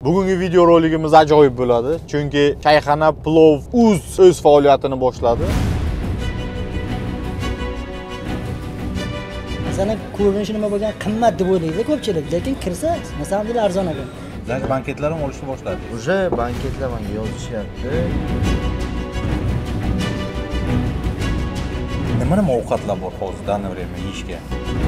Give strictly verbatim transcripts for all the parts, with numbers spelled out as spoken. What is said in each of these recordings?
Bugungi video roligimiz ajoyib bo'ladi. Chunki Chayxona Plov uz o'z faoliyatini boshladi. Masalan, ko'rinishi nima bo'lgan qimmat deb o'ylaydi ko'pchilik, lekin kirsa, masalan, arzon ekan. Sizlar banketlar ham olishni boshladi. Уже banketlar menga yozishyapti. Nima nima ovqatlar bor hozir данное время yeyishga?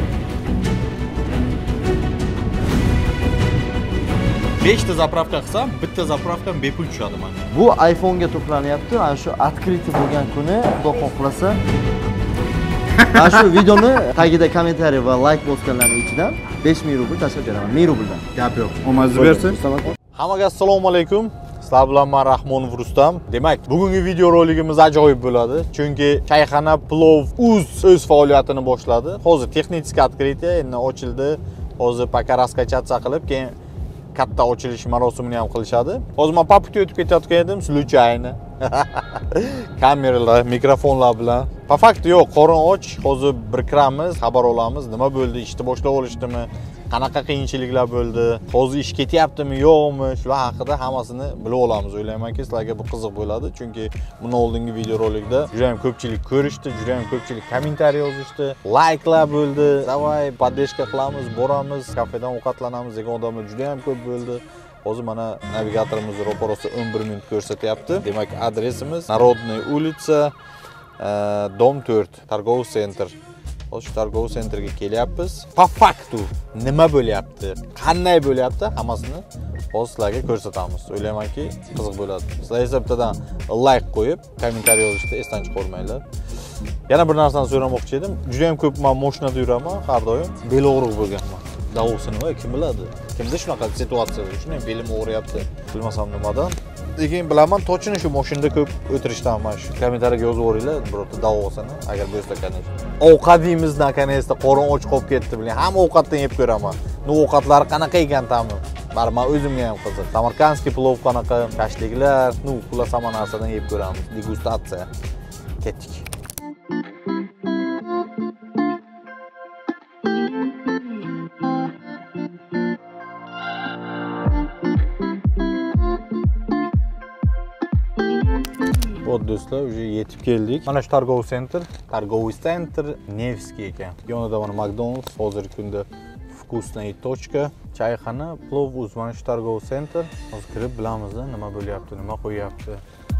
besh ta zapravka qilsam, bitta zapravkam bepul tushadi menga. Bu iPhone ga to'planyapti. Mana shu открытие bo'lgan kuni, xudo xohlasa, mana shu videoni tagida kommentariy va like bosganlarning ichidan besh ming rubl tashlab beraman. ming rubldan. Gap yo'q. Omazni bersin. Hammaga assalomu alaykum. Sizlar bilan men Rahmonov Rustam. Demak, bugungi video roligimiz ajoyib bo'ladi. Chunki Chayxona Plov uz o'z faoliyatini boshladi. Hozir texnik открытие endi ochildi. Hozir poka raskachаться qilib, keyin katta ochilish marosimini ham qilishadi. Hozir men papukda o'tib ketayotgan edim, случайно. Kameralar, mikrofonlar bilan. Po fakti yo'q, qorin och, hozir bir kiramiz, xabar olamiz, nima bo'ldi, ishni boshlab olishdimi, qanaqa qiyinchiliklar bo'ldi, hozir ish ketyaptimi, yo'qmi, shular haqida hammasini bilib olamiz. O'ylaymanki, sizlarga bu qiziq bo'ladi, chunki bundan oldingi video rolikda juda ham ko'pchilik ko'rishdi, juda ham ko'pchilik kommentariy yozishdi, like'lar bo'ldi. Davay, podдержка qilamiz, boramiz, kafedan ovqatlanamiz degan odamlar juda ham ko'p bo'ldi. Hozir mana navigatorimiz ro'parasi o'n bir minut ko'rsatyapti. Demak, adresimiz Narodная улица, dom to'rt, Targov center. Hozir Targov centerga kelyapmiz. Po faktu nima bo'lyapti, qanday bo'lyapti, hammasini hozir sizlarga ko'rsatamiz. O'ylaymanki, qiziq bo'ladi. Sizlar esa bittadan like qo'yib, kommentariy yozishni esdan chiqarmanglar. Yana bir narsani so'ramoqchi edim. Juda ham ko'p men mashinada yuraman, har doim bel og'riq bo'lganman. Davosini va kim biladi? Kimda shunaqa situatsiya bo'lishi, shunday belim og'riyapti, bilmasam nimadan. Lekin bilaman, tochini shu mashinada ko'p o'tirishdan mana shu kommentariyaga yozib o'ringlar, birorta davosini, agar bo'lsa kanal. Ovqat yeymiz, nakонец-то qorin och qolib ketdi, bilan hamma ovqatdan yeb ko'raman. Nu ovqatlari qanaqa ekan ta'mi? Bar men o'zimga ham qiziq. Samarqandskiy plov qanaqa, kashliklar, nu xullas hamma narsadan yeb ko'ramiz. Degustatsiya. Ketdik. Вот do'stlar, уже yetib keldik. Mana shu Targov center, Targovый center Nevskiy ekan. Yonida mana McDonald's, hozirgi kunda вкусная точка. Chayxona Plov uz mana shu Targov center. Hozir kirib bilamiz, nima bo'lyapti, nima qo'yapti.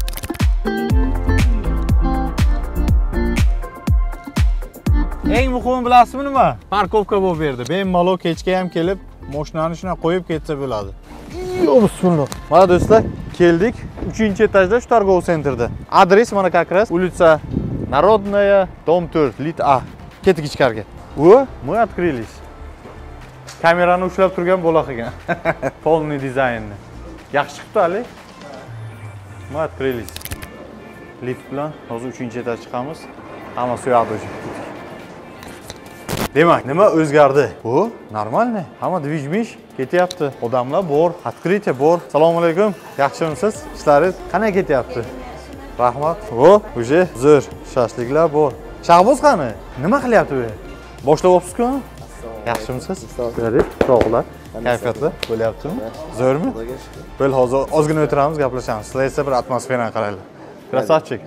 Eng muhimi bilasizmi nima? Parkovka bo'lib berdi. Bemalol kechga ham kelib, mashinani shuna qo'yib ketsa bo'ladi. Yo, bismillah. Mana do'stlar, keldik. uchinchi etajda shu Targov centerda. Adres mana как раз улица Народная, dom to'rt, lit A. Ketdik ichkariga. O, мы открылись. Kamerani ushlab turgan bo'la qilgan. Полный dizaynni. Yaxshi chiqibdi, Ali. Мы открылись. Lift bilan hozir uchinchi etaj chiqamiz. Hammasi yo'qdi o'sha. Demak, nima o'zgardi? Bu normalniy. Hamma движ-mish ketyapti. Odamlar bor, открытие bor. Assalomu alaykum. Yaxshimisiz? Ishlaringiz qanday ketyapti? Rahmat. O, уже zo'r. Shashliklar bor. Shahboz qani? Nima qilyapti bu? Boshlab olibsiz-ku? Yaxshimisiz? Sizlar, sog'lar. Kayfiyatli bo'lyaptimi? Zo'rmi? Bo'l, hozir ozgina o'tiramiz, gaplashamiz. Sizlar esa bir atmosferani qaranglar. Krasavchik.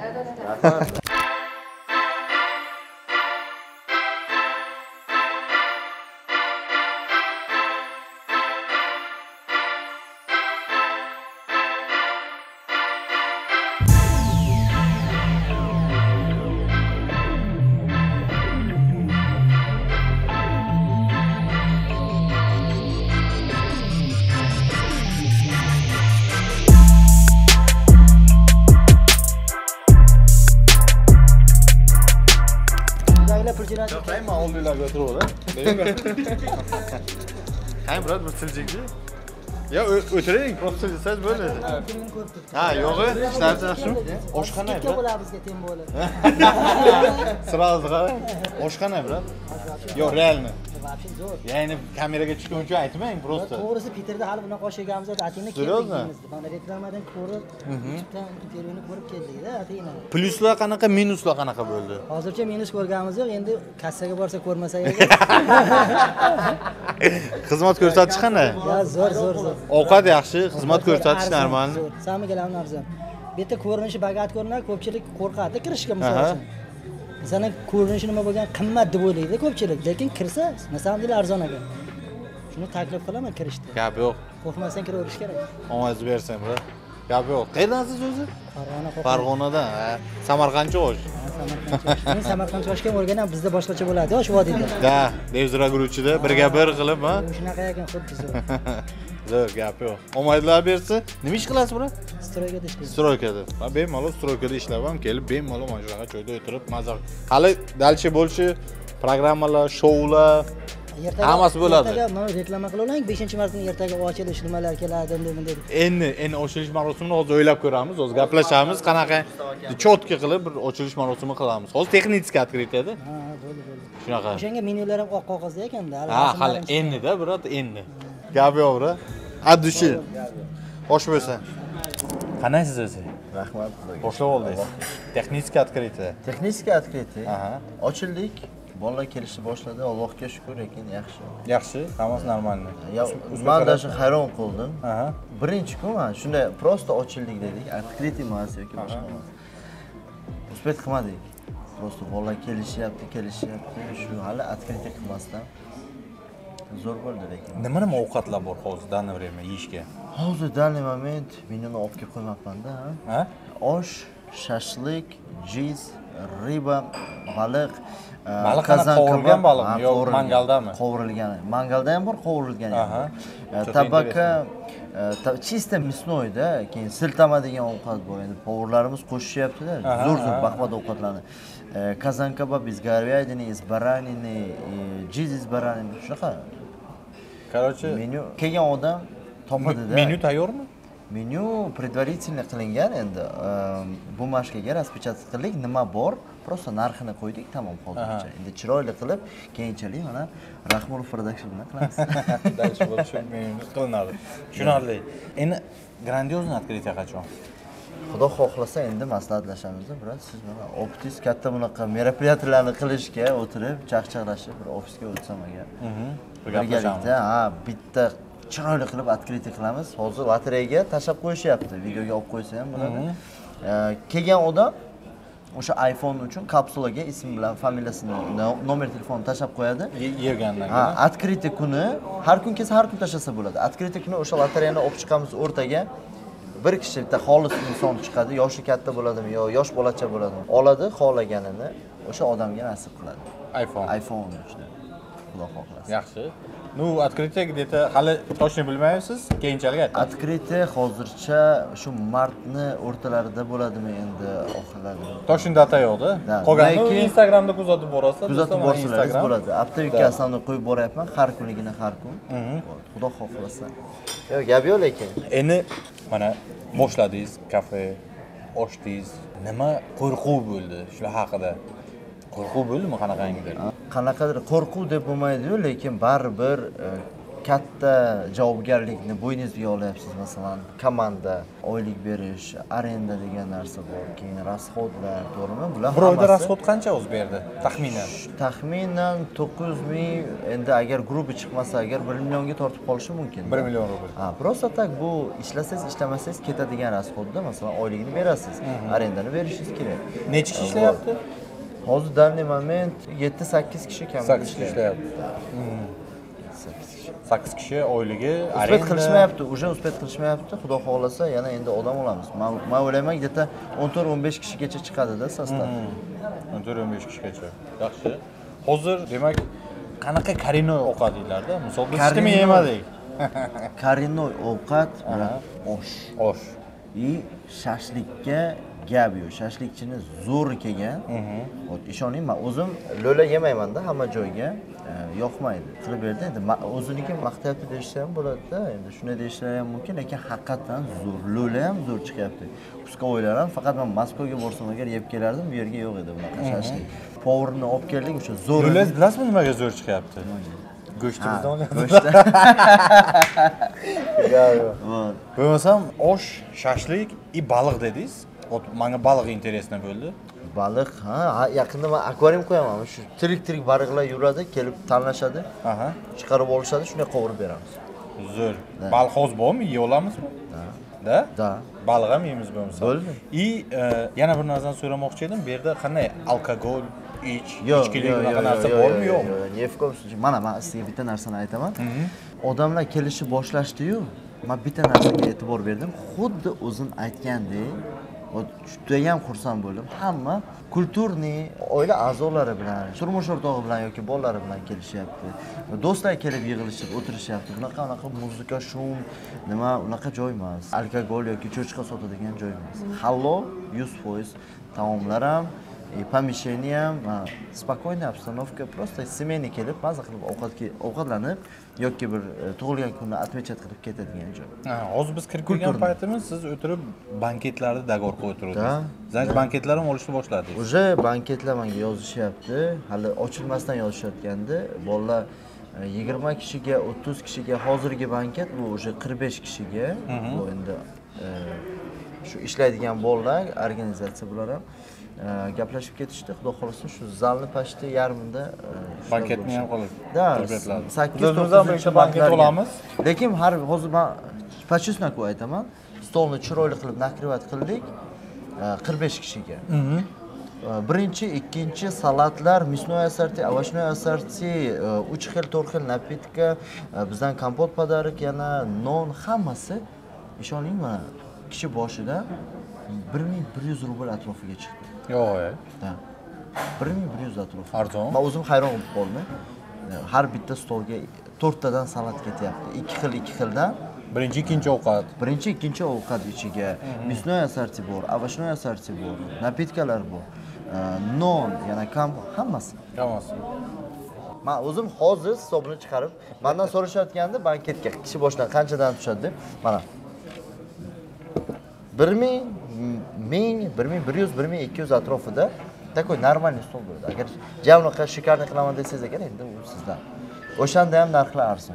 Qay men oldinglarga o'tiraver. Qay biroz bir siljikdi. Ya o'tiring, просто siljsangiz bo'ladi. Ha, yo'g'i, ishlaringiz yaxshimi? Oshxona Ketga bo'ladi bizga tem bo'ladi. Сразу qarang. Oshxona biroz. Yo, реально. Ya'ni kameraga tushgan uchun aytmang, просто. To'g'risi Peterda hali bunaqa osh yeganmiz, atingni keldik. Mana reklamadan ko'rib, chipdan intervyuni ko'rib keldik-da, atingni. Pluslar qanaqa, minuslar qanaqa bo'ldi? Hozircha minus ko'rganimiz yo'q, endi kassaga borsa ko'rmasak edi. Xizmat ko'rsatish qanday? Ya zo'r, zo'r, zo'r. Ovqat yaxshi, xizmat ko'rsatish Arzon, normal. zo'r. Samigalarni arzon. Bu yerda ko'rinishi bagat ko'rinadi, ko'pchilik qo'rqadi kirishga misol Aha. uchun. Masalan, ko'rinishi nima bo'lgan qimmat deb o'ylaydi ko'pchilik, lekin kirsa, masalan, arzon ekan. Shuni taklif qilaman kirishdi. Gap yo'q. Qo'rqmasdan kiraverish kerak. Ovoz bersam, bra. Gap yo'q. Qayerdansiz o'zi? Farg'ona qo'rqmaydi. Farg'onadan. ha. Samarqandcha osh. Men Samarqand choshga o'rganam, bizda boshqacha bo'ladi, osh vodiyda. Da, Devzira guruchida birga bir qilib, ha? Shunaqa ekan, xuddi zo'r. Zo'r, gap yo'q. Omadlar bersa, nima ish qilasiz, bra? Stroyga ishlayman. Stroykada. Va bemalol stroykada ishlab ham kelib, bemalol mana shunaqa joyda o'tirib, mazza. Hali dalchi bo'lishi, programmalar, shoular Ertaga hammasi bo'ladi. Ertaga mana reklama qila oling, beshinchi martni ertaga ochilish nimalar keladi, endi bunday. Endi, endi ochilish marosimini hozir o'ylab ko'ramiz, hozir gaplashamiz, qanaqa cho'tka qilib bir ochilish marosimi qilamiz. Hozir texnik открытияda. Ha, bo'ldi, bo'ldi. Shunaqa. O'shanga menyular ham oq qog'ozda ekanda. Ha, hali endi-da, birat, endi. Gap yo'q, bra. Addushi. Xo'sh bo'lsa. Qanaysiz o'zi? Rahmat sizga. Boshlab oldingiz. Texnik открытие. Texniskiy открытие. Aha. Ochildik. Bolalar kelishni boshladi. Allohga shukr, lekin yaxshi. Yaxshi, hammasi normalniy. Ya, men даже hayron qoldim. Aha. Birinchi kun mana shunday prosta ochildik dedik. Открытие emas yoki boshqa emas. Uspet qilmadik. Prosta bolalar kelishyapti, kelishyapti. Shu hali открытие qilmasdan zo'r bo'ldi lekin. Nima nima ovqatlar bor hozir данное время yeyishga? Hozir данный moment menyuni olib kelib qo'ymoqman-da. Ha? Osh, shashlik, jiz, riba, baliq, Baliq qana qovurilgan baliqmi yo mangaldami? Qovurilgan. Mangalda ham bor, qovurilgan ham Aha. bor. Tabaka чисто мясной-da, keyin siltama degan ovqat bor. Endi povurlarimiz qo'shishyapti-da, zo'r-zo'r baqvat ovqatlarni. Kazan kebab из говядины, из баранины, jiz из баранины. Shunaqa. Короче, Menyu kelgan odam topadi-da. menyu tayyormi? Menyu предварительно qilingan endi bumashkaga распечатать qildik, nima bor, просто narxini qo'ydik, tamom hozircha. Endi chiroyli qilib, keyinchalik mana Rahmurov production bilan qilamiz. Dальше bo'lishi menyu qilinadi. Tushunarli. Endi grandiozniy открытие qachon? Xudo xohlasa endi maslahatlashamiz, biroz siz mana optis katta bunaqa meropриятияларni qilishga o'tirib, chaqchaqlashib bir ofisga o'tsam agar. Mhm. Birgalikda, ha, bitta chiroyli qilib открытие qilamiz. Hozir lotereyaga tashab qo'yishyapti. Videoga olib qo'ysa ham bo'ladi. Kelgan odam o'sha iPhone uchun kapsulaga ism bilan familiyasini, nomer telefonini tashab qo'yadi. Yegandan Ha, открытие kuni har kun kelsa har kun tashasa bo'ladi. открытие kuni o'sha lotereyani olib chiqamiz o'rtaga. Bir kishi bitta xolis inson chiqadi, yoshi katta bo'ladimi yo yosh bolacha bo'ladimi, oladi xohlaganini o'sha odamga nasib qiladi. iPhone. iPhone uchun. Xudo xohlasa. Yaxshi. Ну, открытие где-то hali точно bilmaysiz, keyinchalik aytasiz. Открытие hozircha shu martni o'rtalarida bo'ladimi endi oxirlarida. Точно data yo'q-da. Qolganini Instagramda kuzatib borasizlar. Kuzatib borsangiz bo'ladi. Haftalikka aslini qo'yib boryapman, har kunligini har kun. Xudo xohlasa. Yo'q, gap yo'q lekin. Endi mana boshladingiz, kafe, ochdingiz. Nima qo'rquv bo'ldi shular haqida? Qo'rquv bo'ldimi qanaqangidir? Qanaqadir qo'rquv deb bo'lmaydi-yu, lekin baribir katta javobgarlikni bo'yningizga olyapsiz. Masalan, komanda, oylik berish, arenda degan narsa bor, keyin rasxodlar, to'g'rimi? Bular Bir oyda rasxod qancha o'z berdi? Taxminan. Taxminan to'qqiz ming, endi agar grupi chiqmasa, agar bir millionga tortib qolishi mumkin. bir million rubl. Ha, просто tak bu ishlasangiz, ishlamasangiz ketadigan rasxodda, masalan, oyligini berasiz, arendani berishingiz kerak. Necha kishi ishlayapti? Hozir данный moment yetti sakkiz kishi kam sakkiz kishi ishlayapti. sakkiz kishi oyligi uspet qilishmayapti, уже uspet qilishmayapti. Xudo xohlasa yana endi odam olamiz. Men o'ylayman, где-то o'n to'rt o'n besh kishigacha chiqadi-da sostav. o'n to'rt o'n besh kishigacha. Yaxshi. Hozir demak qanaqa karinoy ovqatlarda? Misol biz hech nima yemadik. Karinoy ovqat bilan osh. Osh. И shashlikka gap yo'q. Shashlikchini zo'r kelgan. Ishoning, men o'zim lo'la yemayman-da hamma joyga. Yoqmaydi. Qilib berdi. Endi o'ziniki maqtayapti deyishsa ham bo'ladi-da. Endi shunday deyishlar ham mumkin, lekin haqiqatan zo'r. Lo'la ham zo'r chiqyapti. Puskovoylar ham faqat men Moskvaga borsam agar yeb kelardim, bu yerga yo'q edi bunaqa shashlik. Povurni olib keldik, o'sha zo'r. Lo'la bilasizmi nimaga zo'r chiqyapti? Go'shtimizdan olyapti. Go'shtda. Yo'q. Bo'lmasam osh, shashlik и baliq dedingiz. Menga baliq interesni bo'ldi. Baliq, ha, yaqinda men akvarium qo'yaman. Shu tirik-tirik baliqlar yuradi, kelib tanlashadi. Aha. Chiqarib olishadi, shunday qovurib beramiz. Zo'r. Balxoz bormi? Yeya olamizmi? Da? Da. Baliq ham yeymiz bo'lmasa. Bo'ldi. И yana bir narsani so'ramoqchi edim. Bu yerda qanday alkogol, ich, Yo'q, ichkilik yo'q, bunaqa yo'q, narsa yo'q, bormi, yo'q, yo'qmi? yo'q. Ni в коем случае. Mana men sizga bitta narsani aytaman. Odamlar kelishni boshlashdi-yu, men bitta narsaga e'tibor berdim. Xuddi o'zim aytgandek, juda ham xursand bo'ldim. Hamma kulturniy oila a'zolari bilan, turmush o'rtog'i bilan yoki bolalari bilan kelishyapti. Do'stlar kelib yig'ilishib o'tirishyapti. Bunaqa unaqa muzika, shum, nima, unaqa joy emas. Alkogol yoki cho'chqa sotadigan joy emas. Halol yuz foiz taomlar ham, и помещение ham, спокойная обстановка, просто семейный kelib, maza qilib ovqatga ovqatlanib yoki bir tug'ilgan kunni отмечать qilib ketadigan joy. Ha, hozir biz kirib kelgan paytimiz siz o'tirib banketlarni dagor qo'yib turibsiz. Zanj banketlar ham olishni boshladingiz. Уже banketlar menga yozishyapti. Hali ochilmasdan yozishayotgandi. Bolalar yigirma kishiga, o'ttiz kishiga hozirgi banket bu уже qirq besh kishiga. Bu endi shu ishlaydigan bolalar, organizatsiya bular ham gaplashib ketishdi. Xudo xolasa shu zalni pashti yarmida Banketni ham qilib. Da, sakkiz to'qqiz banket olamiz. Lekin har hozir men почестно aytaman, stolni chiroyli qilib nakrivat qildik qirq besh kishiga. Birinchi, ikkinchi salatlar, мясной ассорти, овощной ассорти, uch xil, to'rt xil napitka, bizdan kompot pодарок, yana non, hammasi ishoning mana kishi boshida bir ming bir yuz rubl atrofiga chiqdi. Yo'q, Da. bir ming bir yuz atrofi. Arzon. Men o'zim hayron bo'lib qoldim. Har bitta stolga to'rttadan salat ketyapti. ikki xil, ikki xildan. Birinchi, ikkinchi ovqat. Birinchi, ikkinchi ovqat ichiga мясной ассорти bor, овощной ассорти bor, napitkalar bor. Non, yana kam hammasi. Hammasi. Men o'zim hozir hisobini chiqarib, mendan so'rashayotganda banketga kishi boshidan qanchadan tushadi deb, mana bir ming, ming, bir ming bir yuz, bir ming ikki yuz atrofida такой нормальный stol bo'ladi. Agar javnaqa shikarni qilaman desangiz ekan, endi u sizdan. O'shanda ham narxlar arzon.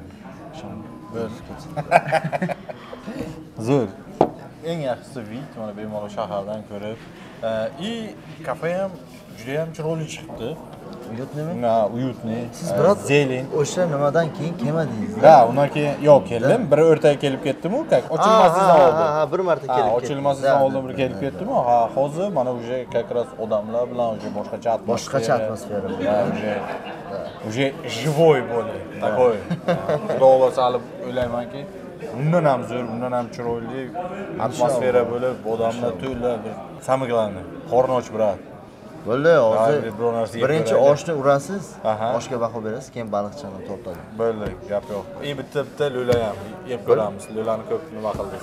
Zo'r. Eng yaxshisi vid, mana bemalol shahardan ko'rib, и kafe ham juda ham chiroyli chiqibdi. Uyutnimi? Na, uyutni. Siz biroz zelin. O'sha nimadan keyin kelmadingiz. Da, undan keyin yo'q, keldim. Bir o'rtaga kelib ketdim-ku, kak. Ochilmasidan oldim. Ha, ha, bir marta kelib ketdim. Ochilmasidan oldin bir kelib ketdim. Ha, hozir mana уже как раз odamlar bilan уже boshqacha atmosfera. Boshqacha atmosfera bo'ldi. Уже уже живой bo'ldi. Такой. Xudo xolasa hali o'ylaymanki, undan ham zo'r, undan ham chiroyli atmosfera bo'lib, odamlar to'la bir самое главное, qorni och birat. Bo'ldi, hozir biror narsa yeb birinchi ko'raylik. oshni urasiz, Aha. oshga baho berasiz, keyin baliqchani tortadi. Bo'ldi, gap yo'q. И bitta bitta lo'la ham yeb ko'ramiz. Lo'lani ko'p nima qildingiz?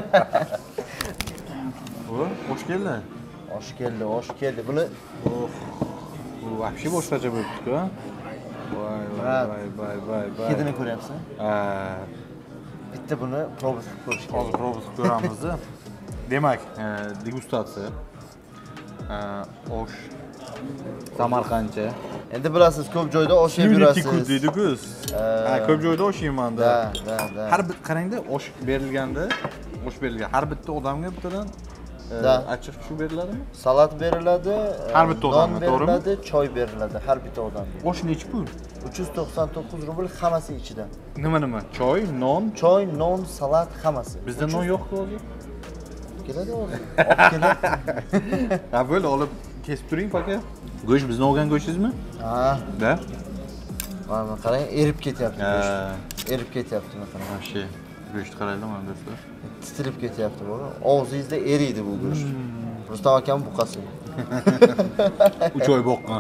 Bu, xush keldi. Osh keldi, osh keldi. Buni Bu вообще boshqacha bo'libdi-ku. Voy, voy, voy, voy, voy. hidini ko'ryapsizmi? Ha, Bitta buni probus qilib ko'rish kerak. hozir probus qilib ko'ramiz. Demak, degustatsiya. Osh Samarqandcha. Endi bilasiz, ko'p joyda osh yeb yurasiz. deydi-ku. Ha, ko'p joyda osh yeyman-da. Da, da, da. Har bir qarangda osh berilganda, osh berilgan. Har bitta odamga bittadan Da. achchiq shu beriladimi? Salat beriladi, Har bitta non odamga, to'g'rimi? beriladi, choy beriladi har bitta odamga. Osh nechi pul? uch yuz to'qson to'qqiz rubl hammasi ichida. Nima nima? Choy, non. Choy, non, salat hammasi. Bizda non yo'q-ku hozir. Keladi hozir. Olib keladi. Ha, bo'ldi, olib kesib turing paka. Go'sht bizni olgan go'shtizmi? Ha, Da. mana qarang, erib ketyapti Ha. go'sht. Erib ketyapti mana qarang. Вообще go'sht qaraylik mana do'stlar. Titilib ketyapti bu. Og'zingizda eriydi bu go'sht. Rustam akam buqasi. uch oy boqqan.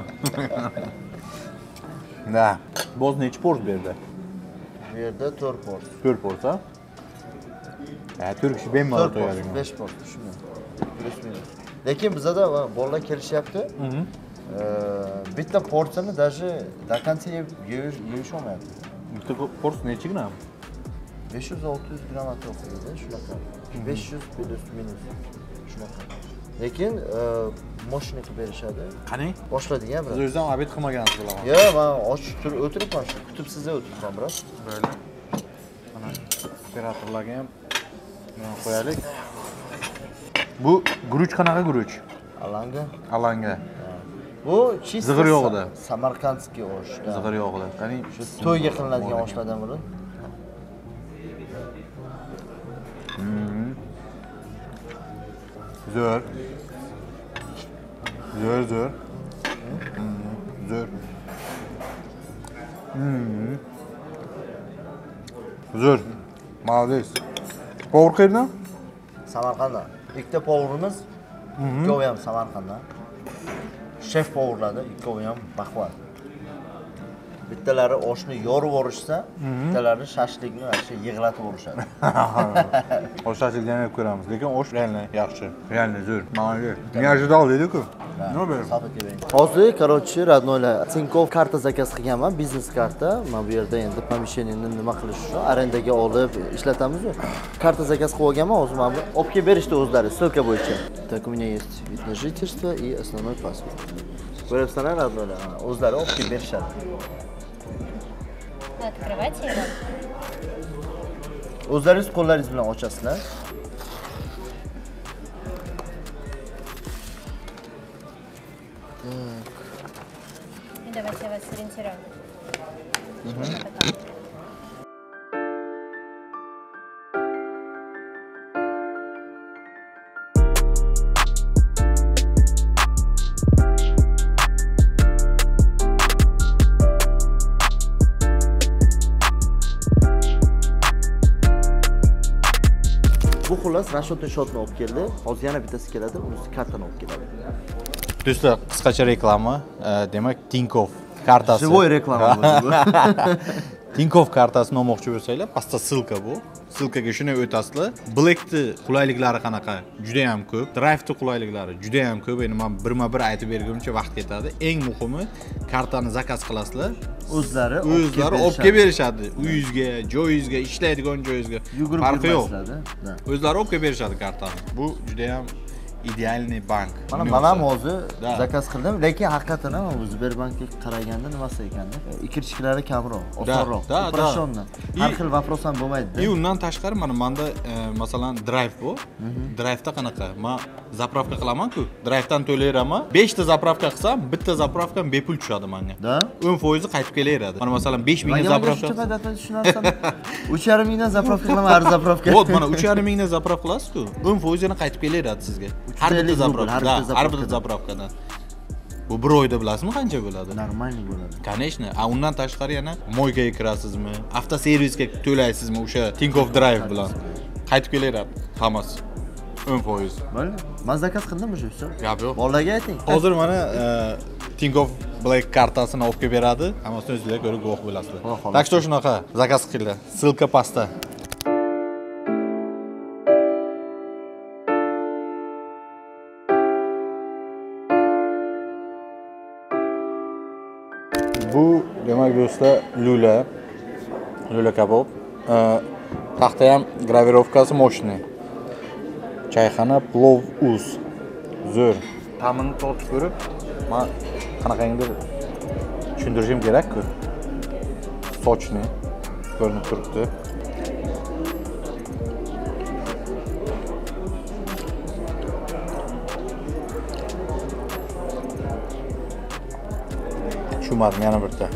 Da. Boz nechi pors berdi? Bu yerda to'rt pors. to'rt pors, ha? Ha, to'rt kishi bemalol to'rt pors, to'yadi. besh pors, shunday. Plus minus. Lekin bizda bolalar kelishyapti. Bitta porsiyani даже до конца yeb yeyish olmayapti. Bitta pors nechi gram? besh yuz olti yuz gramm atrofida shunaqa. besh yuz plus minus shunaqa. Lekin moshina qilib berishadi. Qani? Boshladigan Siz biroz. o'zingizdan obed qilmagansiz bilaman. Yo'q, men ochib turib o'tiribman shu. Kutib sizda o'tiribman biroz. Böyle. Mana operatorlarga ham buni qo'yaylik. Bu guruch qanaqa guruch? Alanga. Alanga. Bu чисто Zig'ir yog'ida. Samarqandskiy osh. Zig'ir yog'ida. Qani To'yga qilinadigan oshlardan biri. Zo'r. Zo'r, zo'r. Zo'r. Zo'r. Молодец. Povur qayerdan? Samarqanddan. Ikkita povurimiz, ikkovi ham Samarqanddan. Shef povurladi, ikkovi ham baquvvat. Bittalari oshni yorib yorishsa, bittalari shashlikni asha yig'latib yorishadi. Osh shashlikdan yeb ko'ramiz, lekin osh realni yaxshi. Realni zo'r. Молодец. Не ожидал dedi-ku. Hozir, короче, родnoylar Tinkoff karta zakaz qilganman, biznes karta. Mana bu yerda endi pomishcheniyni nima qilish uchun arendaga olib ishlatamiz-ku. Karta zakaz qilib olganman, hozir mana bu olib kelib berishdi o'zlari, ссылка bo'yicha. Так, у меня есть вид на жительство и основной паспорт. Ko'ryapsizlar, родnoylar, o'zlari olib kelib berishadi. Открывайте его. O'zlaringiz qo'llaringiz bilan ochasizlar. И давайте я вас сориентирую. Bu xullas Rashod Shotni olib keldi. Hozir yana bittasi keladi, unisi kartani olib keladi. Do'stlar, qisqacha reklama. Demak, Tinkoff kartasi. Живой reklama bu. Tinkoff kartasini olmoqchi bo'lsanglar, pastda ссылка bu. Ссылкаga shuni o'tasizlar. Black'ni qulayliklari qanaqa? Juda ham ko'p. Drive'ni qulayliklari juda ham ko'p. Endi men birma-bir aytib berguncha vaqt ketadi. Eng muhimi, kartani zakaz qilasizlar. O'zlari o'zlari olib kelib berishadi. Uyingizga, joyingizga, ishlaydigan joyingizga. Farqi yo'q. O'zlari olib kelib berishadi kartani. Bu juda ham idealniy bank. Mana men ham hozir zakaz qildim, lekin haqiqatan ham Sberbankga qaraganda nimasi ekanda, ikirchiklari kamroq, osonroq, operationni. Har xil вопрос ham bo'lmaydi. И undan tashqari mana menda masalan Drive bu. Drive'da qanaqa? Men zapravka qilaman-ku. Drive'dan to'layraman. besh ta zapravka qilsam, bitta zapravkam bepul tushadi menga. o'n foiz qaytib kelaveradi. Mana masalan besh ming ga zapravka tushunarsan. uch yarim mingdan zapravka qilaman, har zapravka. Bo'd, mana uch yarim mingdan zapravka qilasiz-ku. o'n foiz yana qaytib kelaveradi sizga. Har bitta zapravka, har bitta zapravkadan. Bu bir oyda bilasizmi qancha bo'ladi? Normalniy bo'ladi. Конечно. A undan tashqari yana moykaga kirasizmi? Avtoservisga to'laysizmi o'sha Tinkoff Drive bilan? Qaytib kelaveradi hammasi. o'n foiz. Bo'ldi. Men zakaz qildim o'sha uchun. Gap yo'q. Bolaga ayting. Hozir mana Tinkoff Black kartasini olib kelib beradi. Hammasini o'zingizlar ko'rib guvoh bo'lasizlar. Tak что shunaqa zakaz qilinglar. Ссылка pastda. Bu demak do'stlar lula. Lula kabob. Taxta ham gravirovkasi moshniy. Chayxona plov uz. Zo'r. Ta'mini totib ko'rib, men qanaqangidir tushuntirishim kerak-ku. Sochni ko'rinib turibdi. Shumadim yana bitta.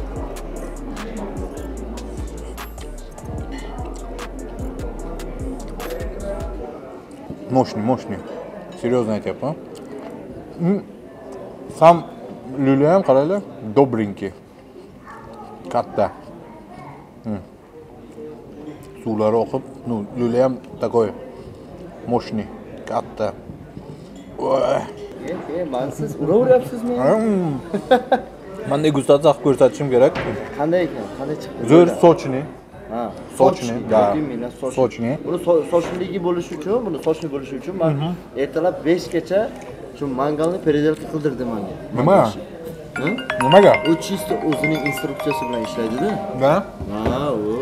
Moshniy, moshniy. Серьезно aytyapman. Sam lula ham qaranglar, dobrinki. Katta. Suvlari oqib, ну, lula ham takoy. Moshniy, katta. E, men siz uraveryapsizmi? Men degustatsiya qilib ko'rsatishim kerak. Qanday ekan? Qanday chiqdi? Zo'r sochni. Ha, sochni, da. Sochni. Buni sochligi bo'lishi uchun, buni sochli bo'lishi uchun men ertalab besh gacha shu mangalni переделка qildirdim menga. Nima? Nimaga? U chisto o'zining instruksiyasi bilan ishlaydi-da. Da? Ha, o.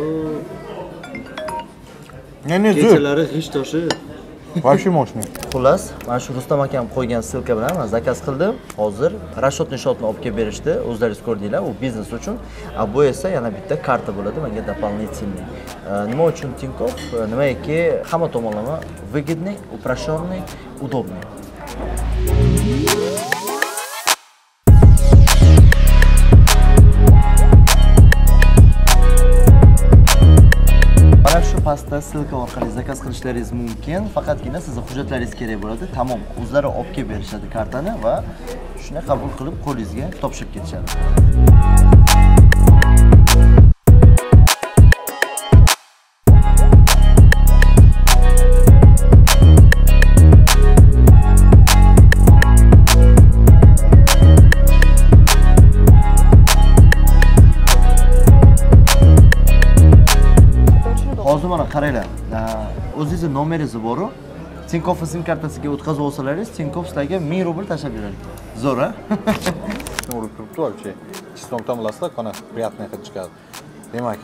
Ne zo'r. Kechalari g'ish toshi. Вообще moshniy. Xullas, mana shu Rustam akam qo'ygan ссылка bilan men zakaz qildim. Hozir Rashod Shotni olib kelib berishdi. O'zlaringiz ko'rdinglar, u biznes uchun. A bu esa yana bitta karta bo'ladi, menga дополнительный. Nima uchun Tinkoff? Nimaki, hamma tomonlama выгодный, упрощенный, удобный. Mana shu pastda ssilka orqali zakaz qilishlaringiz mumkin. Faqatgina sizning hujjatlaringiz kerak bo'ladi. Tamom, o'zlari olib kelib berishadi kartani va shuni qabul qilib qo'lingizga topshirib ketishadi. Hozir mana qaranglar. O'zingizning nomeringiz bor-ku. Tinkoff sim kartasiga o'tkazib olsalaringiz, Tinkoff sizlarga ming rubl tashlab beradi. Zo'r, a? Urib turibdi вообще. Чистотам bilasizlar, qana приятный hid chiqadi. Demak,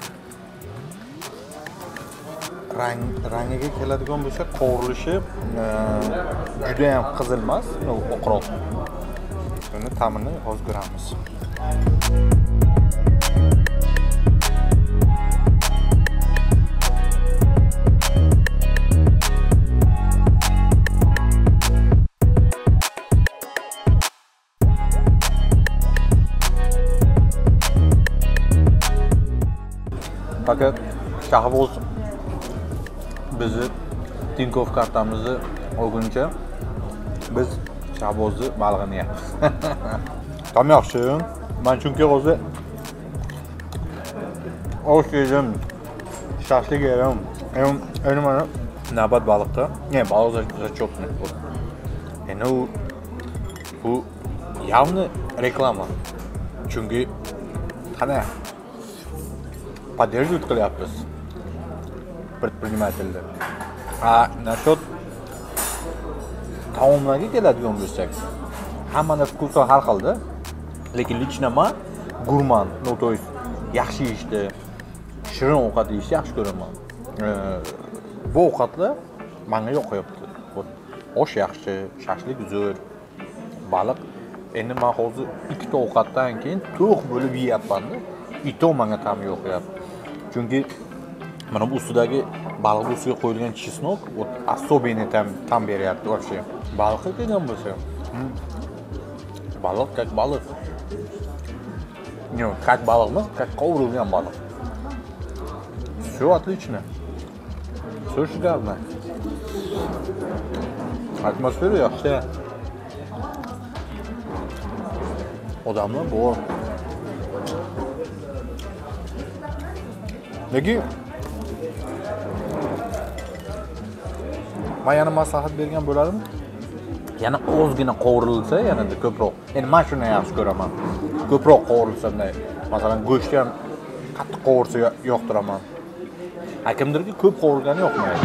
rang rangiga keladigan bo'lsa, qovrilishi juda ham qizil emas, oqroq. Buni ta'mini hozir ko'ramiz. Fakat Shahboz bizni Tinkoff kartamizni olguncha biz Shahbozni balig'ini yeyapmiz. Tam yaxshi. Men chunki hozir osh yedim, shashlik yedim. Endi mana navbat baliqda. Ne, baliq zachokni. Endi u bu явно reklama. Chunki qana поддерживают qilyapmiz предпринимательlar. A насчет taomlarga keladigan bo'lsak, hammaning vkusi har xilda, lekin лично men gurman, ну то есть yaxshi yeyishni, shirin ovqat yeyishni yaxshi ko'raman. Bu ovqatlar menga yoqyapti. Osh yaxshi, shashlik zo'r, baliq. Endi men hozir ikkita ovqatdan keyin to'q bo'lib yeyapman-da. Ito menga ta'm yoqyapti. Chunki mana bu ustidagi baliq ustiga qo'yilgan chesnok, вот особенный ta'm ta'm beryapti вообще. Baliqqa kelgan bo'lsa, baliq как baliq. Yo'q, как baliq emas, как qovurilgan baliq. Всё отлично. Всё шикарно. Atmosfera yaxshi. Odamlar bor. Lekin men yana maslahat bergan bo'ladim. Yana ozgina qovurilsa, yanada ko'proq. Endi men shuni yaxshi ko'raman. Ko'proq qovurilsa, masalan, go'shtni ham qattiq qovursa yoqtiraman. Kimdirga ko'p qovurilgani yoqmaydi.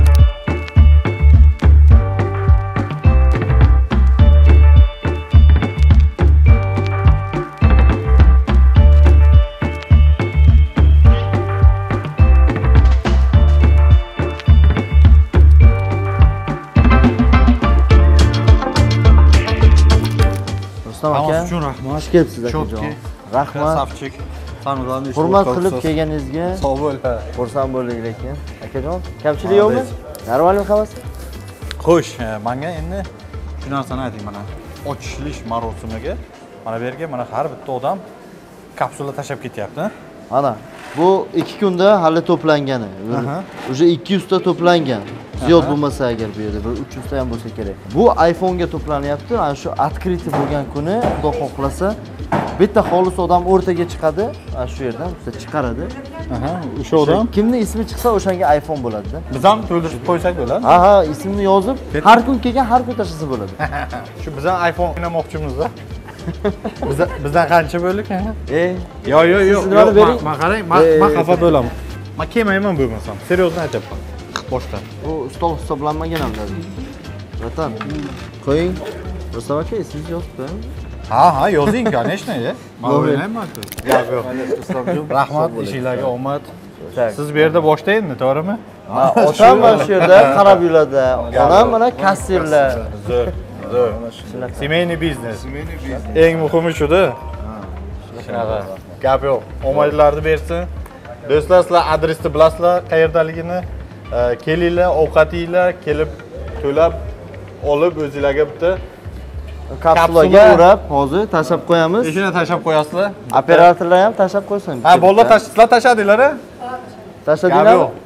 Tamam uchun rahmat. Xush kelibsiz akajon. Rahmat. Krasavchik. Sano'dan Hurmat qilib kelganingizga sog' bo'l. xursand bo'ldik lekin. Akajon, kamchilik yo'qmi? Normalmi hammasi? Xo'sh, menga endi shu narsani ayting mana. Ochilish marosimiga mana bu yerga mana har bitta odam kapsula tashab ketyapti. Mana bu ikki kunda hali to'plangani. Уже ikki yuz ta to'plangan. Ziyod bo'lmasa agar bu yerda bir uch yuz ta ham bo'lsa kerak. Bu iPhone'ga to'planyapti. Ana shu открытие bo'lgan kuni Xudo xohlasa bitta xolis odam o'rtaga chiqadi, ana shu yerdan chiqaradi. Aha, o'sha odam kimning ismi chiqsa o'shanga iPhone bo'ladi-da. Biz ham to'ldirib qo'ysak bo'ladi. Ha, ha, ismini yozib, har kun kelgan har kun tashlasa bo'ladi. Shu biz ham iPhone o'ynamoqchimiz-da. Biz bizdan qancha bo'ldik? Ey, yo yo yo, men qarang, men xafa bo'laman. Ma kelmayman bo'lmasam. Seriozdan aytyapman. Boshqa. Bu stol hisoblanmagan ham dedi. Vatan. Qo'ying. Rustam aka, ismingizni yozib qo'ying. Ha, ha, yozing, конечно, ey. Men o'ylayman. Yo'q, yo'q. Rahmat, ishingizga omad. Siz bu yerda boshlayinmi, to'g'rimi? Ha, otam mana shu yerda qarab yuradi. Onam mana kassirlar. Zo'r, zo'r. Семейный biznes. Eng muhimi shu-da. Shunaqa. Gap yo'q. Omadlarni bersin. Do'stlar, sizlar adresni bilasizlar, qayerdaligini. Kelinglar, ovqatinglar, kelib to'lab olib o'zingizlarga bitta kapsulaga urab, hozir tashab qo'yamiz. Eshini tashab qo'yasizlar. Operatorlar ham tashab qo'ysin. Ha, bolalar tashlar tashadinglar-a? Tashadinglar.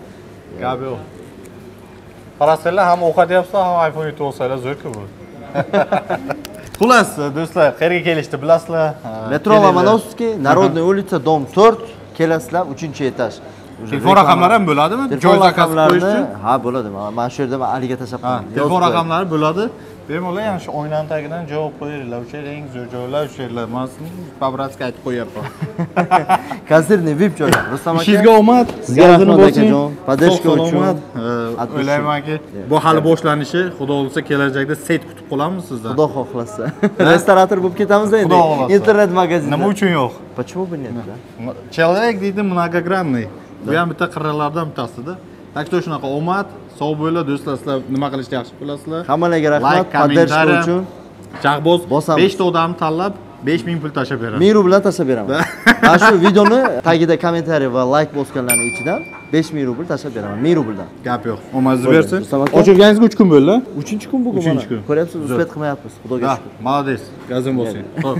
gap yo'q. Qarasanglar ham o'qityapsa, ham iPhone yutib olsanglar zo'r-ku bu. Xullas, do'stlar, qayerga kelishdi bilasizlar? Metro Lomonosskiy, Narodniy ulitsa, dom to'rt, kelasizlar uchinchi etaj. Telefon raqamlari ham bo'ladimi? Telefon raqamlarini ha bo'ladi. Mana shu yerda men aliga tashlab Ha, qo'yaman. telefon raqamlari bo'ladi. Bemalol yana shu oynani tagidan javob qo'yinglar. O'sha yerda eng zo'r joylar o'sha yerlar. Men Pabratga aytib qo'yapman. Konsertni V I P joylar. Rustam aka. Ishingizga omad. Sizga rahmat akajon. Podeshka uchun. O'ylaymanki, bu hali boshlanishi, xudo xohlasa kelajakda set kutib qolamiz sizdan. Xudo xohlasa. Restorator bo'lib ketamiz endi. Xudo xohlasa. Internet magazin. Nima uchun yo'q? Почему бы нет, да? Человек deydi многогранный. Bu ham bitta qirralardan bittasida. Так что shunaqa omad, sog' bo'linglar do'stlar, sizlar nima qilishni yaxshi bilasizlar. Hammalarga rahmat, Like, podeshka kommentariy. uchun. Chaqboz Bosamiz. besh ta odamni tanlab besh ming pul tashlab beraman. ming rubl tashlab beraman. Mana shu videoni tagida kommentariy va like bosganlarning ichidan besh ming rubl tashlab beraman. ming rubldan. Gap yo'q. Omadingiz Bo'ldi, bersin. Rustam aka. Ochilganingizga uch kun bo'ldi. uchinchi kun bugun Uchinchi mana. kun. Ko'ryapsiz, uspet qilmayapmiz. Xudoga Ha, shukr. молодец. Gazim bo'lsin. Xo'p.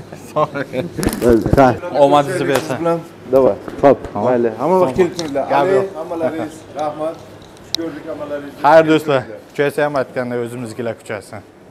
Ha, Omadingizni bersin. davay. Xo'p, mayli. Hamma vaqt kelibsizlar. Gap yo'q. Hammalaringiz rahmat. Ko'rdik hammalaringiz. Xayr do'stlar. Kuchaysa ham aytganda o'zimizgilar kuchaysin.